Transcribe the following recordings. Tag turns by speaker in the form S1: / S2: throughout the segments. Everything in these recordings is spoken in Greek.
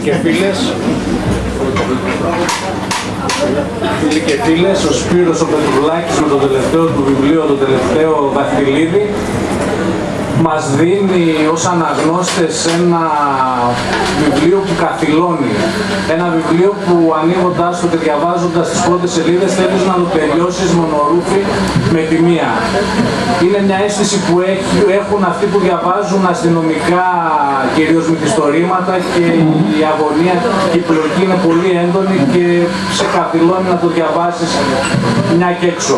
S1: και φίλες, φίλοι και φίλες, ο Σπύρος ο Πετρουλάκης με το τελευταίο του βιβλίο, το τελευταίο δαχτυλίδι, μας δίνει ως αναγνώστες ένα βιβλίο που καθυλώνει. Ένα βιβλίο που ανοίγοντας το και διαβάζοντας τις πρώτες σελίδες θέλεις να το τελειώσεις μονορούφι με τη μία. Είναι μια αίσθηση που έχουν αυτοί που διαβάζουν αστυνομικά, κυρίως μυθιστορήματα, και η αγωνία και η πλοκή είναι πολύ έντονη και σε καθυλώνει να το διαβάσεις μια και έξω.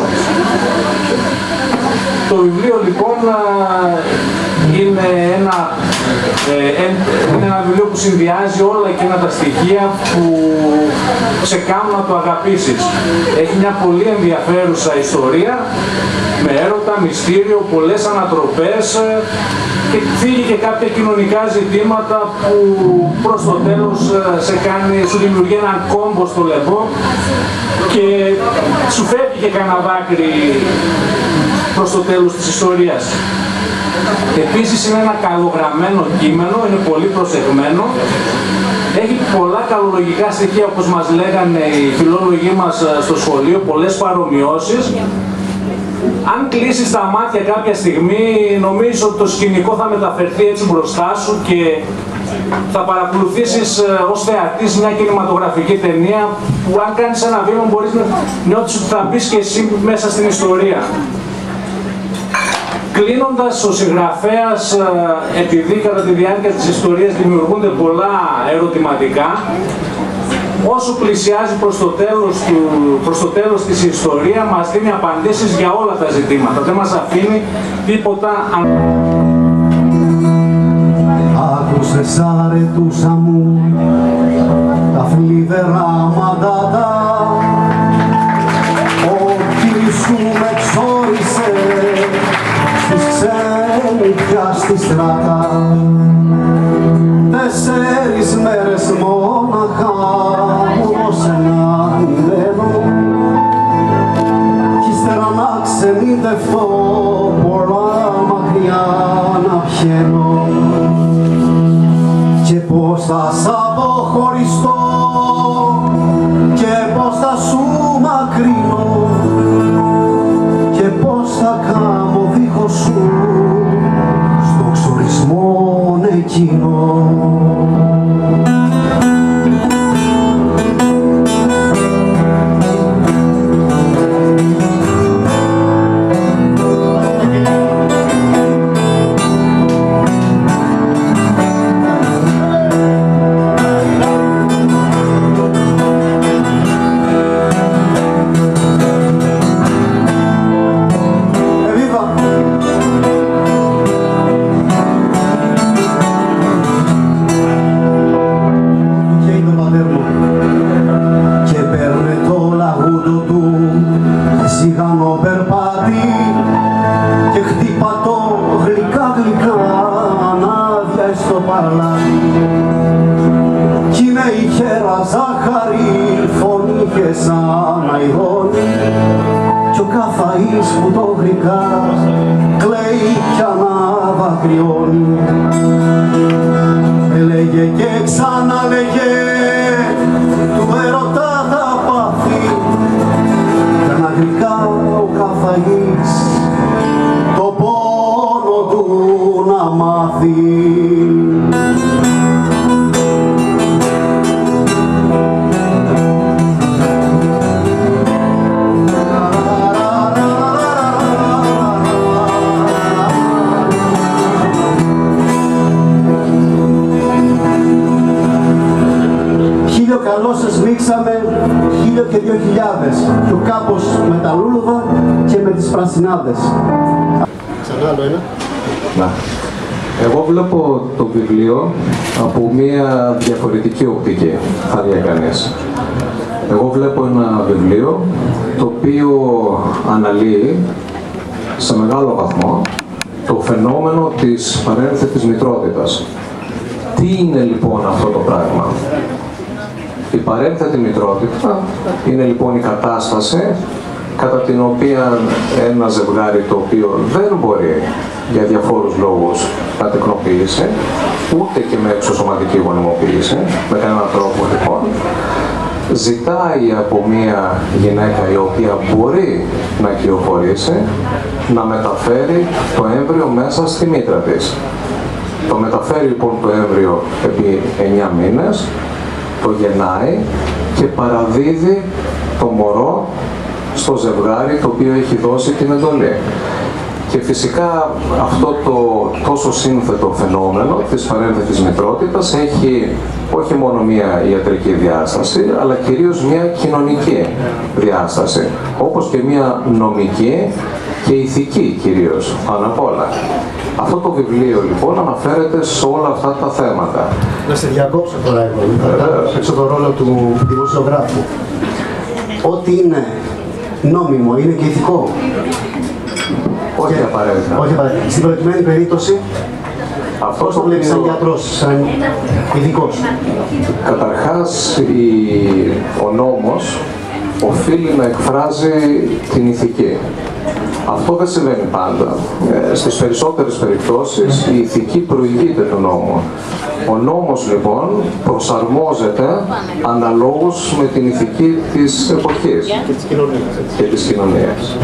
S1: Το βιβλίο λοιπόν είναι ένα βιβλίο που συνδυάζει όλα εκείνα τα στοιχεία που σε κάνουν να το αγαπήσεις. Έχει μια πολύ ενδιαφέρουσα ιστορία με έρωτα, μυστήριο, πολλές ανατροπές και θίγει και κάποια κοινωνικά ζητήματα που προς το τέλος σου δημιουργεί έναν κόμπο στο λαιμό και σου φεύγει και κανένα δάκρυ προς το τέλος της ιστορίας. Επίσης είναι ένα καλογραμμένο κείμενο, είναι πολύ προσεγμένο, έχει πολλά καλολογικά στοιχεία όπως μας λέγανε οι φιλόλογοι μας στο σχολείο, πολλές παρομοιώσεις. Αν κλείσεις τα μάτια κάποια στιγμή, νομίζω ότι το σκηνικό θα μεταφερθεί έτσι μπροστά σου και θα παρακολουθήσεις ως θεατής μια κινηματογραφική ταινία που αν κάνεις ένα βήμα μπορείς να νιώθεις ότι θα μπεις και εσύ μέσα στην ιστορία. Κλείνοντας, ο συγγραφέας, επειδή κατά τη διάρκεια της ιστορίας δημιουργούνται πολλά ερωτηματικά, όσο πλησιάζει προς το τέλος της ιστορία, μας δίνει απαντήσεις για όλα τα ζητήματα. Δεν μας αφήνει τίποτα.
S2: Άκουσες αρετούσα μου τα φλιβερά μαντάτα, ό,τι σου με ξόρισε στις ξένια στη στράτα. 4 μέρες μόναχα μου δώσε να μένω κι ύστερα να ξενιδευτώ πολλά μακριά να πιένω και πως θα σ' αποχωριστώ και πως θα σου μακρύνω και πως θα κάμω δίχως σου στο ξορισμό εκείνο. Που το γρικά κλαίει κι αναδακρυώνει. Έλεγε και ξαναλέγε του έρωτα τα πάθη κι αναγρικά ο καφαγής το πόνο του να μάθει. Καλώς σας μίξαμε 1000 και 2000 και ο κάπως με τα λούλουδα και με τις πρασινάδες. Ξανά άλλο ένα.
S3: Να. Εγώ βλέπω το βιβλίο από μια διαφορετική οπτική, θα λέει κανείς. Εγώ βλέπω ένα βιβλίο το οποίο αναλύει σε μεγάλο βαθμό το φαινόμενο της παρένθετης μητρότητας. Τι είναι λοιπόν αυτό το πράγμα? Η παρένθετη μητρότητα είναι λοιπόν η κατάσταση κατά την οποία ένα ζευγάρι το οποίο δεν μπορεί για διαφόρους λόγους να τεκνοποιήσει, ούτε και με εξωσωματική γονιμοποίηση, με κανέναν τρόπο λοιπόν. Ζητάει από μια γυναίκα η οποία μπορεί να κυοφορήσει να μεταφέρει το έμβριο μέσα στη μήτρα της. Το μεταφέρει λοιπόν το έμβριο επί 9 μήνες, το γεννάει και παραδίδει το μωρό στο ζευγάρι το οποίο έχει δώσει την εντολή. Και φυσικά αυτό το τόσο σύνθετο φαινόμενο της παρένθετης μητρότητας έχει όχι μόνο μια ιατρική διάσταση, αλλά κυρίως μια κοινωνική διάσταση, όπως και μια νομική και ηθική κυρίως, πάνω απ' όλα. Αυτό το βιβλίο λοιπόν αναφέρεται σε όλα αυτά τα θέματα.
S2: Να σε διακόψω τώρα εγώ, έξω τον ρόλο του δημοσιογράφου. Ό,τι είναι νόμιμο είναι και ηθικό.
S3: Όχι απαραίτητα.
S2: Όχι απαραίτητα. Στην προκειμένη περίπτωση, πώς το βλέπεις σαν γιατρός, σαν ειδικός?
S3: Καταρχάς, ο νόμος οφείλει να εκφράζει την ηθική. Αυτό δεν συμβαίνει πάντα. Στις περισσότερες περιπτώσεις η ηθική προηγείται του νόμου. Ο νόμος λοιπόν προσαρμόζεται αναλόγως με την ηθική της εποχής και της κοινωνίας.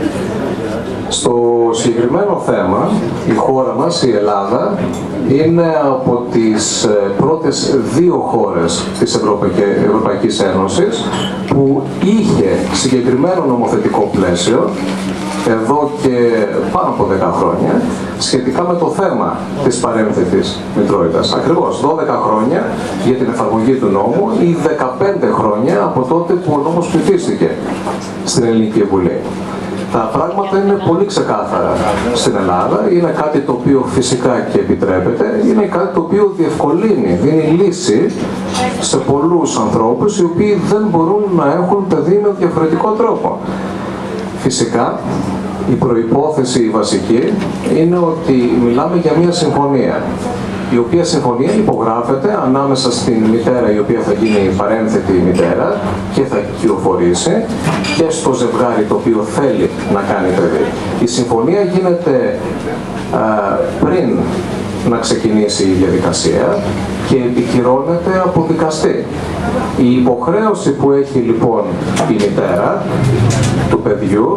S3: Στο συγκεκριμένο θέμα, η χώρα μας, η Ελλάδα, είναι από τις πρώτες 2 χώρες της Ευρωπαϊκής Ένωσης που είχε συγκεκριμένο νομοθετικό πλαίσιο εδώ και πάνω από 10 χρόνια σχετικά με το θέμα της παρένθετης μητρότητας. Ακριβώς 12 χρόνια για την εφαρμογή του νόμου ή 15 χρόνια από τότε που ο νόμος ψηφίστηκε στην Ελληνική Βουλή. Τα πράγματα είναι πολύ ξεκάθαρα στην Ελλάδα. Είναι κάτι το οποίο φυσικά και επιτρέπεται, είναι κάτι το οποίο διευκολύνει, δίνει λύση σε πολλούς ανθρώπους οι οποίοι δεν μπορούν να έχουν παιδί με διαφορετικό τρόπο. Φυσικά, η προϋπόθεση η βασική είναι ότι μιλάμε για μια συμφωνία, η οποία συμφωνία υπογράφεται ανάμεσα στην μητέρα η οποία θα γίνει παρένθετη μητέρα και θα κυοφορήσει και στο ζευγάρι το οποίο θέλει να κάνει παιδί. Η συμφωνία γίνεται πριν να ξεκινήσει η διαδικασία και επικυρώνεται από δικαστή. Η υποχρέωση που έχει λοιπόν η μητέρα του παιδιού,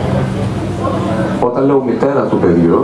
S3: όταν λέω μητέρα του παιδιού,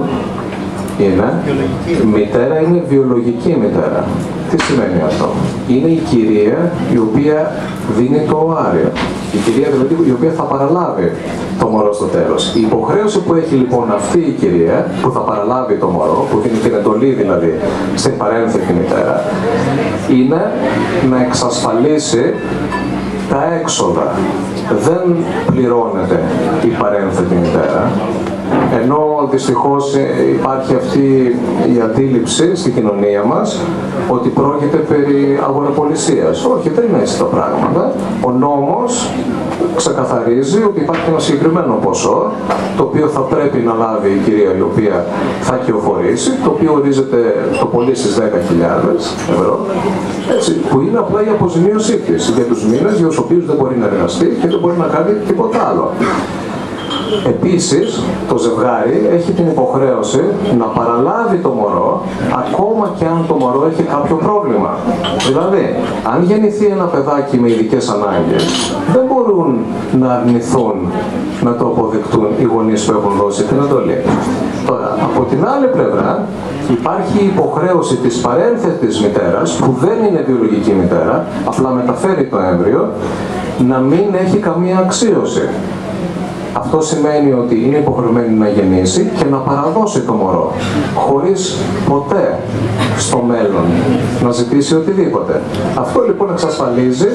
S3: μητέρα είναι βιολογική μητέρα. Τι σημαίνει αυτό? Είναι η κυρία η οποία δίνει το οάριο. Η κυρία δηλαδή η οποία θα παραλάβει το μωρό στο τέλος. Η υποχρέωση που έχει λοιπόν αυτή η κυρία που θα παραλάβει το μωρό, που δίνει την εντολή δηλαδή στην παρένθετη μητέρα, είναι να εξασφαλίσει τα έξοδα. Δεν πληρώνεται η παρένθετη μητέρα. Ενώ δυστυχώς υπάρχει αυτή η αντίληψη στην κοινωνία μας ότι πρόκειται περί αγοραπολισίας. Όχι, δεν είναι έτσι τα πράγματα. Ο νόμος ξεκαθαρίζει ότι υπάρχει ένα συγκεκριμένο ποσό το οποίο θα πρέπει να λάβει η κυρία η οποία θα κυοφορήσει, το οποίο ορίζεται το πολύ στις 10.000 ευρώ, έτσι, που είναι απλά η αποζημίωσή της για τους μήνες για τους οποίους δεν μπορεί να εργαστεί και δεν μπορεί να κάνει τίποτα άλλο. Επίσης, το ζευγάρι έχει την υποχρέωση να παραλάβει το μωρό ακόμα και αν το μωρό έχει κάποιο πρόβλημα. Δηλαδή, αν γεννηθεί ένα παιδάκι με ειδικές ανάγκες, δεν μπορούν να αρνηθούν να το αποδεικτούν οι γονείς που έχουν δώσει την εντολή. Τώρα, από την άλλη πλευρά, υπάρχει η υποχρέωση της παρένθετης μητέρας, που δεν είναι βιολογική μητέρα, απλά μεταφέρει το έμβριο, να μην έχει καμία αξίωση. Αυτό σημαίνει ότι είναι υποχρεωμένη να γεννήσει και να παραδώσει το μωρό, χωρίς ποτέ στο μέλλον να ζητήσει οτιδήποτε. Αυτό λοιπόν εξασφαλίζει...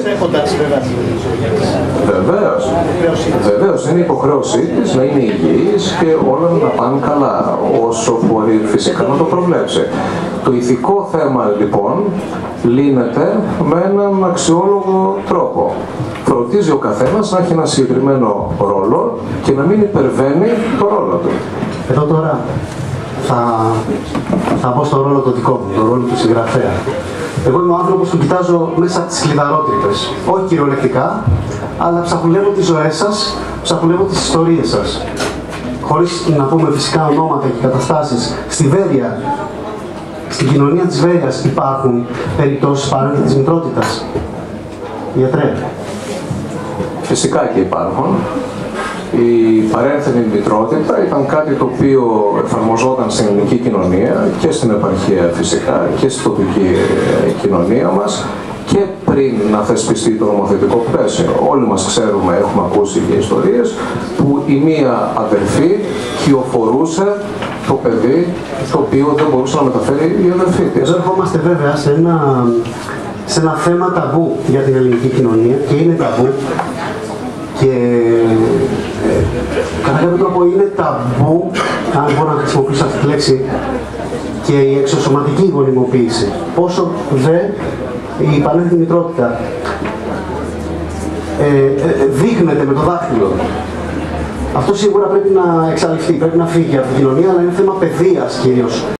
S3: Βεβαίως, είναι υποχρέωσή της να είναι υγιής και όλα να πάνε καλά, όσο μπορεί φυσικά να το προβλέψει. Το ηθικό θέμα λοιπόν λύνεται με έναν αξιόλογο τρόπο. Φροντίζει ο καθένας να έχει ένα συγκεκριμένο ρόλο και να μην υπερβαίνει το ρόλο του.
S2: Εδώ τώρα θα πω στο ρόλο το δικό μου, το ρόλο του συγγραφέα. Εγώ είμαι ο άνθρωπος που κοιτάζω μέσα από τις κλειδαρότρυπες. Όχι κυριολεκτικά, αλλά ψαχουλεύω τις ζωές σας, ψαχουλεύω τις ιστορίες σας. Χωρίς να πούμε φυσικά ονόματα και καταστάσεις, στη Βέρεια στην κοινωνία της Βέγας υπάρχουν περιπτώσεις παρένθετης μητρότητας? Γιατρέ.
S3: Φυσικά και υπάρχουν. Η παρένθετη μητρότητα ήταν κάτι το οποίο εφαρμοζόταν στην ελληνική κοινωνία και στην επαρχία φυσικά και στην τοπική κοινωνία μας και πριν να θεσπιστεί το νομοθετικό πλαίσιο. Όλοι μας ξέρουμε, έχουμε ακούσει και ιστορίες που η μία αδερφή κυοφορούσε το παιδί το οποίο δεν μπορούσε να μεταφέρει η αδερφή της.
S2: Εδώ ερχόμαστε βέβαια σε ένα θέμα ταμπού για την ελληνική κοινωνία και είναι ταμπού και κατά κάποιο τρόπο είναι ταμπού, αν μπορώ να χρησιμοποιήσω αυτή τη λέξη, και η εξωσωματική γονιμοποίηση. Πόσο δε η παρένθετη μητρότητα δείχνεται με το δάχτυλο. Αυτό σίγουρα πρέπει να εξαλειφθεί, πρέπει να φύγει από την κοινωνία, αλλά είναι θέμα παιδείας κυρίως.